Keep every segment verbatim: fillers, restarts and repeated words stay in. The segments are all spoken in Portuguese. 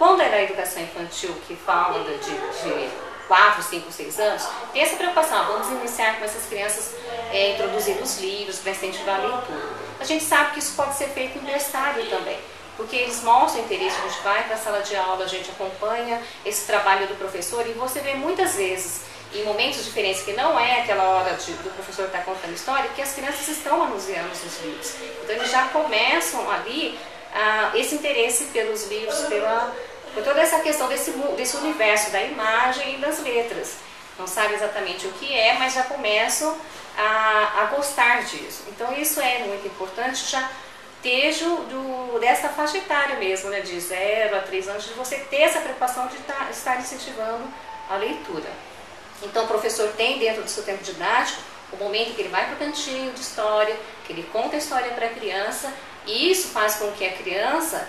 quando é na educação infantil, que fala de, de quatro, cinco, seis anos, tem essa preocupação, vamos iniciar com essas crianças, é, introduzindo os livros para incentivar a leitura. A gente sabe que isso pode ser feito em berçário também, porque eles mostram interesse, a gente vai para a sala de aula, a gente acompanha esse trabalho do professor e você vê muitas vezes, em momentos diferentes, que não é aquela hora de, do professor estar contando história, que as crianças estão manuseando os livros. Então eles já começam ali ah, esse interesse pelos livros, pela, por toda essa questão desse, desse universo da imagem e das letras. Não sabe exatamente o que é, mas já começam a, a gostar disso. Então isso é muito importante, já desde do, dessa faixa etária mesmo, né, de zero a três anos, de você ter essa preocupação de tá, estar incentivando a leitura. Então o professor tem dentro do seu tempo didático o momento que ele vai para o cantinho de história, que ele conta a história para a criança, e isso faz com que a criança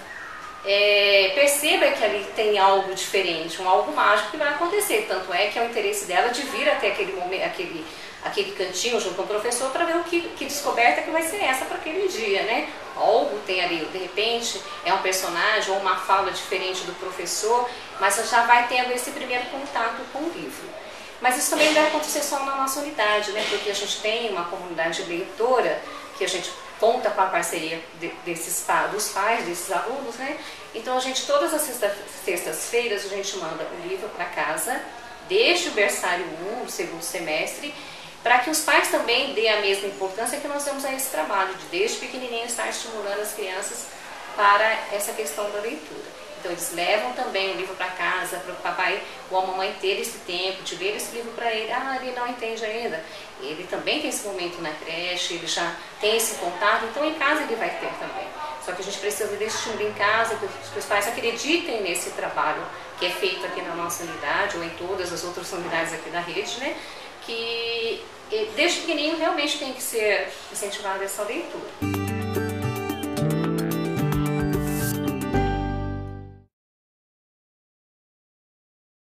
é, perceba que ali tem algo diferente, um algo mágico que vai acontecer. Tanto é que é o interesse dela de vir até aquele, momento, aquele, aquele cantinho junto com o professor para ver o que, que descoberta que vai ser essa para aquele dia, né? Algo tem ali, de repente, é um personagem ou uma fala diferente do professor, mas já vai tendo esse primeiro contato com o livro. Mas isso também vai acontecer só na nossa unidade, né? Porque a gente tem uma comunidade leitora que a gente conta com a parceria de, desses, dos pais, desses alunos, né? Então a gente, todas as sextas-feiras, a gente manda o livro para casa, desde o berçário um, o segundo semestre, para que os pais também dêem a mesma importância que nós damos a esse trabalho, de desde pequenininho estar estimulando as crianças para essa questão da leitura. Então eles levam também o livro para casa, para o papai ou a mamãe ter esse tempo de ler esse livro para ele. Ah, ele não entende ainda. Ele também tem esse momento na creche, ele já tem esse contato, então em casa ele vai ter também. Só que a gente precisa desse estímulo em casa, que os pais acreditem nesse trabalho que é feito aqui na nossa unidade ou em todas as outras unidades aqui da rede, né? Que desde pequenininho realmente tem que ser incentivada essa leitura.